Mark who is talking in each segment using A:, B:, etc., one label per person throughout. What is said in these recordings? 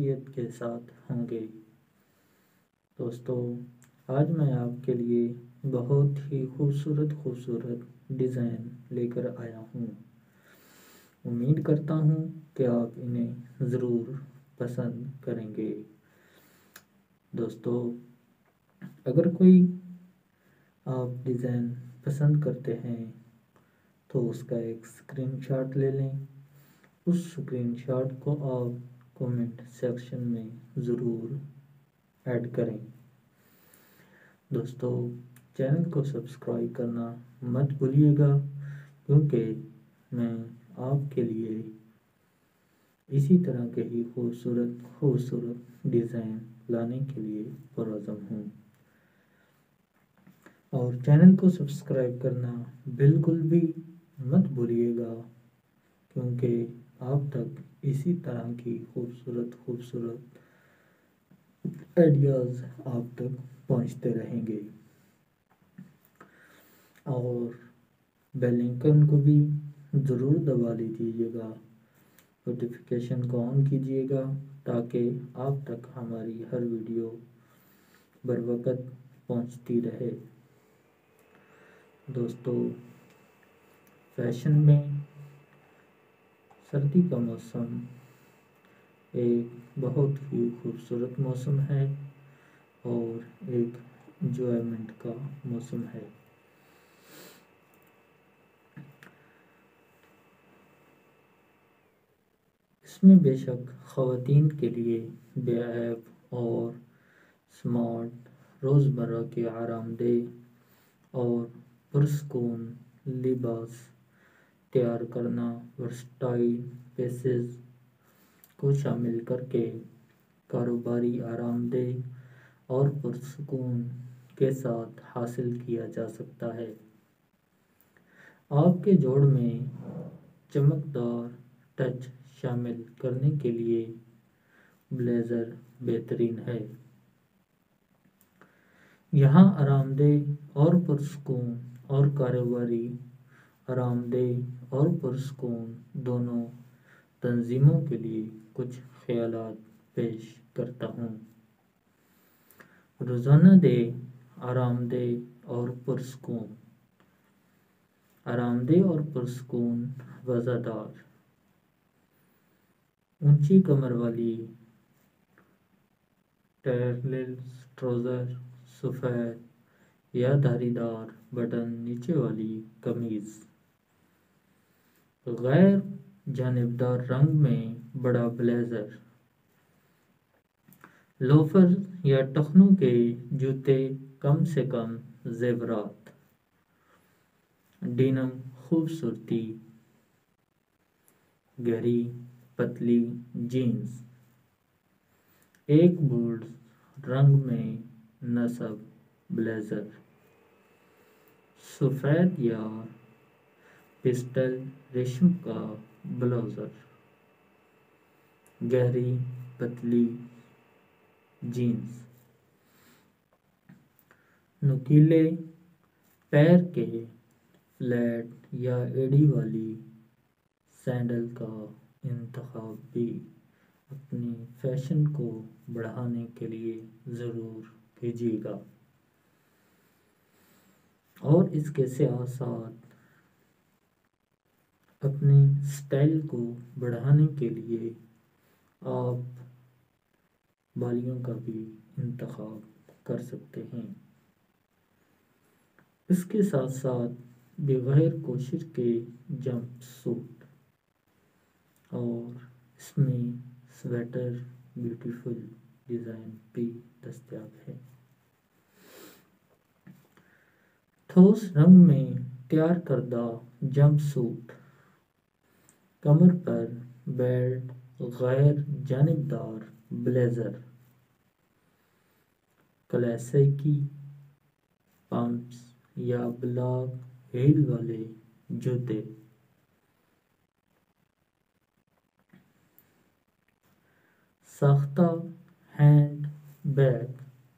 A: کیفیت کے ساتھ ہوں گے۔ دوستو، آج میں آپ کے لیے بہت ہی خوبصورت ڈیزائن لے کر آیا ہوں۔ امید کرتا ہوں کہ آپ انہیں ضرور پسند کریں گے۔ دوستو، اگر کوئی آپ ڈیزائن پسند کرتے ہیں تو اس کا ایک اسکرین شاٹ لے لیں۔ اس اسکرین شاٹ کو آپ کومنٹ سیکشن میں ضرور ایڈ کریں۔ دوستو، چینل کو سبسکرائب کرنا مت بھولیے گا، کیونکہ میں آپ کے لیے اسی طرح کے ہی خوبصورت ڈیزائن لانے کے لیے پرعزم ہوں۔ اور چینل کو سبسکرائب کرنا بالکل بھی مت بھولیے گا، کیونکہ آپ تک اسی طرح کی خوبصورت آئیڈیاز آپ تک پہنچتے رہیں گے۔ اور بیل آئیکن کو بھی ضرور دبا لیجیے گا، نوٹیفیکیشن کو آن کیجیے گا، تاکہ آپ تک ہماری ہر ویڈیو بروقت پہنچتی رہے۔ دوستو، فیشن میں سردی کا موسم ایک بہت ہی خوبصورت موسم ہے اور ایک انجوائمنٹ کا موسم ہے۔ اس میں بے شک خواتین کے لیے بے عیب اور سمارٹ روزمرہ کے آرام دہ اور پرسکون لباس تیار کرنا ورسٹائل پیسز کو شامل کر کے کاروباری آرام دہ اور پرسکون کے ساتھ حاصل کیا جا سکتا ہے۔ آپ کے جوڑ میں چمکدار ٹچ شامل کرنے کے لیے بلیزر بہترین ہے۔ یہاں آرام دہ اور پرسکون اور کاروباری آرام دہ اور پرسکون دونوں تنظیموں کے لیے کچھ خیالات پیش کرتا ہوں۔ روزانہ دہ آرام دہ اور پرسکون وضع دار اونچی کمر والی ٹیلرز ٹراؤزر، سفید یا دھاری دار بٹن نیچے والی قمیض، غیر جانبدار رنگ میں بڑا بلیزر، لوفر یا ٹخنوں کے جوتے، کم سے کم زیورات، ڈینم خوبصورتی، گہری پتلی جینز، ایک بولڈ رنگ میں نصب بلیزر، سفید یا پسٹل ریشم کا بلاؤزر، گہری پتلی جینز، نوکیلے پیر کے فلیٹ یا ایڑی والی سینڈل کا انتخاب بھی اپنی فیشن کو بڑھانے کے لیے ضرور کیجیے گا۔ اور اس کے ساتھ ساتھ اپنی سٹائل کو بڑھانے کے لیے آپ بالیوں کا بھی انتخاب کر سکتے ہیں۔ اس کے ساتھ ساتھ بغیر کوشش کے جمپ سوٹ اور اس میں سویٹر بیوٹیفل ڈیزائن بھی دستیاب ہے۔ ٹھوس رنگ میں تیار کردہ جمپ سوٹ، کمر پر بیلٹ، غیر جانبدار بلیزر، کلاسیکی پمپس یا بلاک ہیل والے جوتے، ساختہ ہینڈ بیگ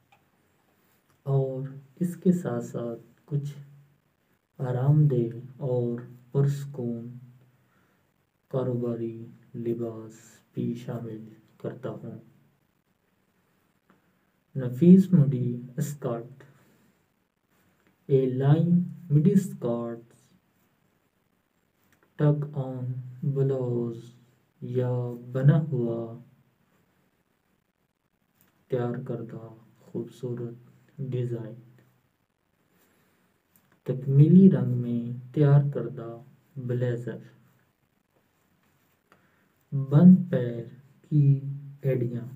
A: اور اس کے ساتھ ساتھ کچھ آرام دہ اور پرسکون کاروباری لباس بھی شامل کرتا ہوں۔ نفیس midi skirt, A line midi skirt, tuck on blouse یا بنا ہوا تیار کردہ خوبصورت ڈیزائن، تکمیلی رنگ میں تیار کردہ بلیزر، بند پیر کی ایڑیاں،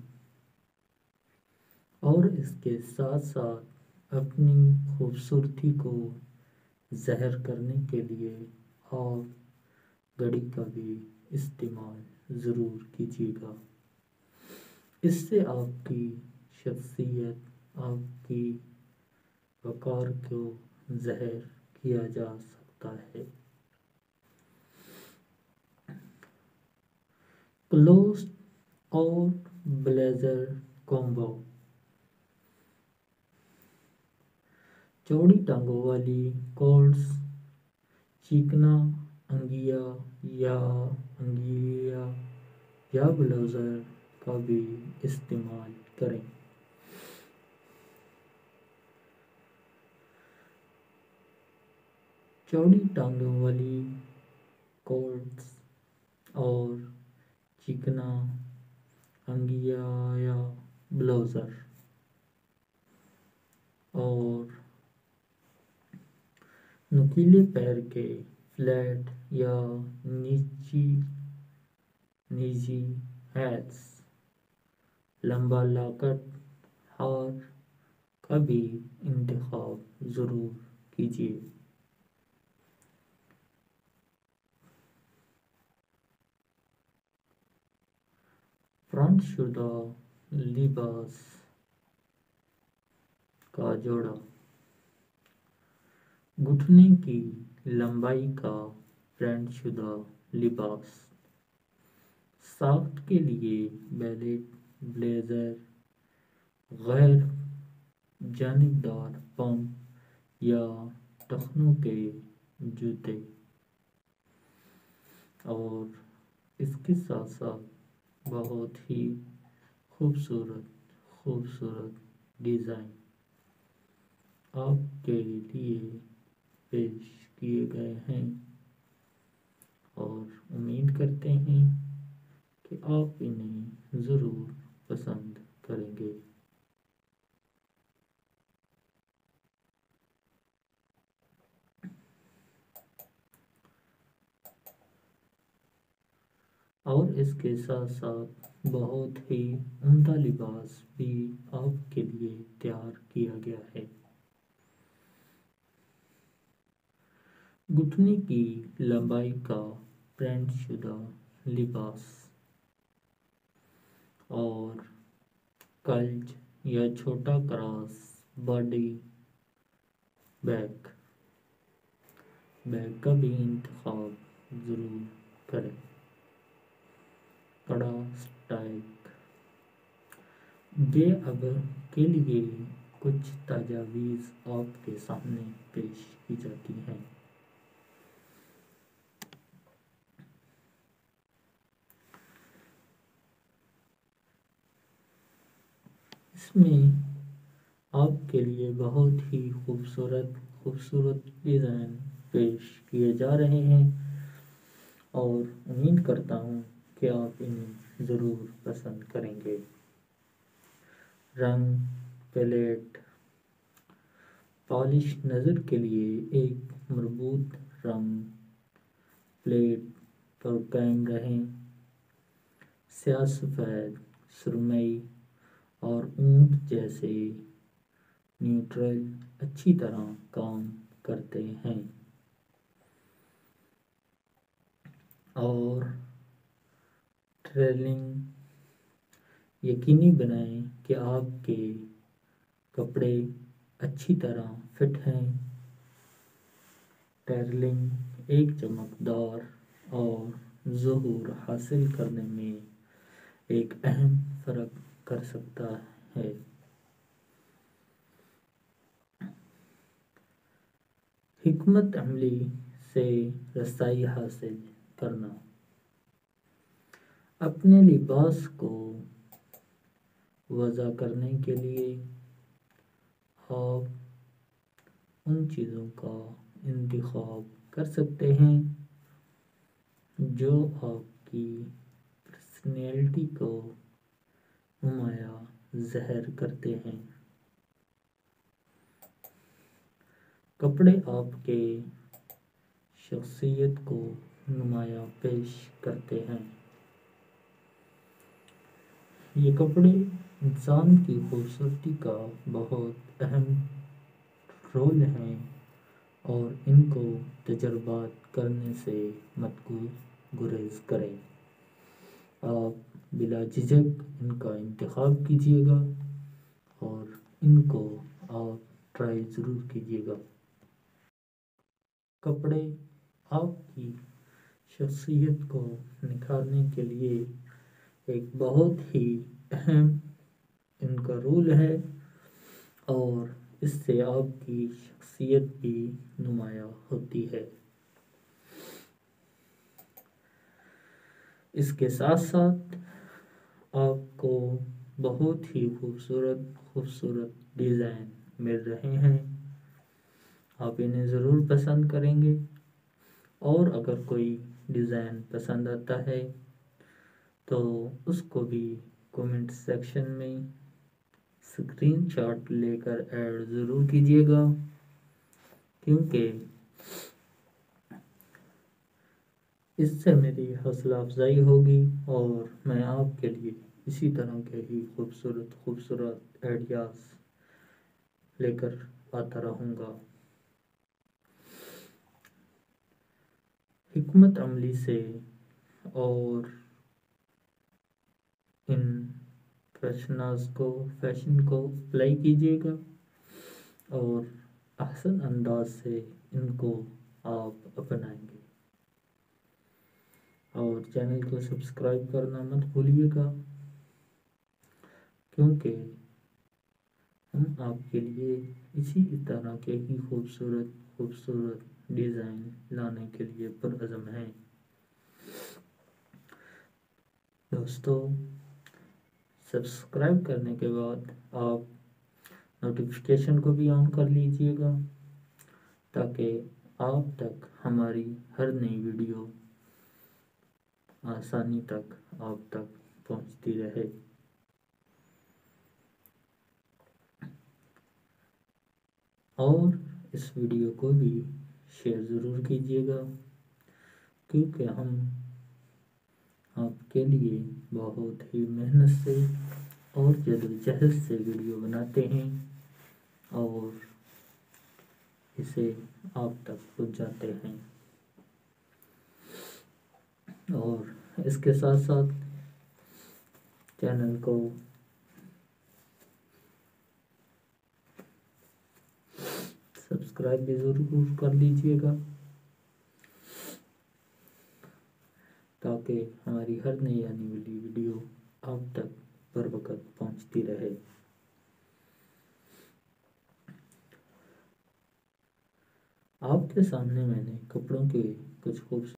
A: اور اس کے ساتھ ساتھ اپنی خوبصورتی کو ظاہر کرنے کے لیے آپ گھڑی کا بھی استعمال ضرور کیجیے گا۔ اس سے آپ کی شخصیت، آپ کی وقار کو ظاہر کیا جا سکتا ہے۔ کلوز اور بلیزر کومبو، چوڑی ٹانگوں والی کوٹس، چکنا انگیا یا بلیزر کا بھی استعمال کریں۔ چوڑی ٹانگوں والی کوٹس اور چکنا انگیا یا بلیزر، اور نکیلے پیر کے فلیٹ یا نیزی ہیلز، لمبا لاکٹ ہار کا بھی انتخاب ضرور کیجیے۔ فرنٹ شدہ لباس کا جوڑا، گھٹنے کی لمبائی کا پرنٹ شدہ لباس، ساخت کے لیے بیلٹ، بلیزر، غیر جانبدار پمپ یا ٹخنوں کے جوتے، اور اس کے ساتھ ساتھ بہت ہی خوبصورت ڈیزائن آپ کے لیے پیش کیے گئے ہیں، اور امید کرتے ہیں کہ آپ انہیں ضرور پسند کریں گے۔ اور اس کے ساتھ ساتھ بہت ہی عمدہ لباس بھی آپ کے لیے تیار کیا گیا ہے۔ گھٹنے کی لمبائی کا پرنٹ شدہ لباس اور کلچ یا چھوٹا کراس باڈی بیگ کا بھی انتخاب ضرور کریں۔ کڑا سٹائک، یہ اب کے لیے کچھ تجاویز آپ کے سامنے پیش کی جاتی ہیں۔ اس میں آپ کے لیے بہت ہی خوبصورت ڈیزائن پیش کیے جا رہے ہیں، اور امید کرتا ہوں کہ آپ انہیں ضرور پسند کریں گے۔ رنگ پیلیٹ، پالش نظر کے لیے ایک مربوط رنگ پیلیٹ پر قائم رہیں۔ سیاہ، سفید، سرمئی اور اونٹ جیسے نیوٹرل اچھی طرح کام کرتے ہیں، اور ٹیلرنگ یقینی بنائیں کہ آپ کے کپڑے اچھی طرح فٹ ہیں۔ ٹیلرنگ ایک چمکدار اور ظہور حاصل کرنے میں ایک اہم فرق کر سکتا ہے۔ حکمت عملی سے رسائی حاصل کرنا، اپنے لباس کو وضع کرنے کے لیے آپ ان چیزوں کا انتخاب کر سکتے ہیں جو آپ کی پرسنالٹی کو نمایاں ظاہر کرتے ہیں۔ کپڑے آپ کے شخصیت کو نمایاں پیش کرتے ہیں۔ یہ کپڑے انسان کی خوبصورتی کا بہت اہم رول ہیں اور ان کو تجربات کرنے سے مت گریز کریں۔ آپ بلا جھجک ان کا انتخاب کیجیے گا اور ان کو آپ ٹرائی ضرور کیجیے گا۔ کپڑے آپ کی شخصیت کو نکھارنے کے لیے ایک بہت ہی اہم ان کا رول ہے اور اس سے آپ کی شخصیت بھی نمایاں ہوتی ہے۔ اس کے ساتھ ساتھ آپ کو بہت ہی خوبصورت ڈیزائن مل رہے ہیں، آپ انہیں ضرور پسند کریں گے اور اگر کوئی ڈیزائن پسند آتا ہے تو اس کو بھی کومنٹ سیکشن میں اسکرین شاٹ لے کر ایڈ ضرور کیجیے گا، کیونکہ اس سے میری حوصلہ افزائی ہوگی اور میں آپ کے لیے اسی طرح کے ہی خوبصورت آئیڈیاز لے کر آتا رہوں گا۔ حکمت عملی سے اور ان فیشن کو اپلائی کیجیے گا اور احسن انداز سے ان کو آپ اپنائیں گے، اور چینل کو سبسکرائب کرنا مت بھولیے گا، کیونکہ ہم آپ کے لیے اسی طرح کے ہی خوبصورت ڈیزائن لانے کے لیے پرعزم ہیں۔ دوستو، سبسکرائب کرنے کے بعد آپ نوٹیفیکیشن کو بھی آن کر لیجئے گا تاکہ آپ تک ہماری ہر نئی ویڈیو آسانی تک آپ تک پہنچتی رہے۔ اور اس ویڈیو کو بھی شیئر ضرور کیجیے گا، کیونکہ ہم آپ کے لیے بہت ہی محنت سے اور جدوجہد سے ویڈیو بناتے ہیں اور اسے آپ تک پہنچاتے ہیں، اور اس کے ساتھ ساتھ چینل کو سبسکرائب بھی ضرور کر لیجئے گا تاکہ ہماری ہر نئی آنے والی ویڈیو آپ تک بر وقت پہنچتی رہے۔ آپ کے سامنے میں نے کپڑوں کے کچھ خوبصورت